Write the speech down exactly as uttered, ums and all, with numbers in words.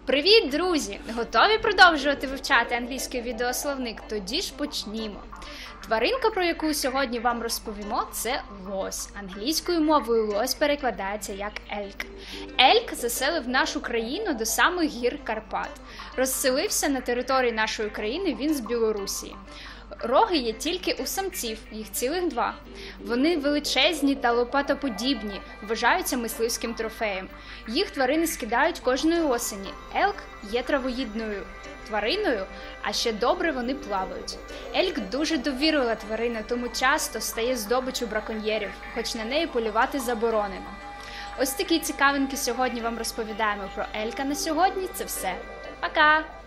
Привіт, друзі! Готові продовжувати вивчати англійський відеословник? Тоді ж почнімо. Тваринка, про яку сьогодні вам розповімо, це лось. Англійською мовою лось перекладається як ельк. Ельк заселив нашу країну до самих гір Карпат. Розселився на території нашої країни він з Білорусі. Роги є тільки у самців, їх цілих два. Вони величезні та лопатоподібні, вважаються мисливським трофеєм. Їх тварини скидають кожної осені. Ельк є травоїдною твариною, а ще добре вони плавають. Ельк дуже довірлива тварина, тому часто стає здобиччю браконьєрів, хоч на неї полювати заборонено. Ось такі цікавинки сьогодні вам розповідаємо про елька на сьогодні. Це все. Пока!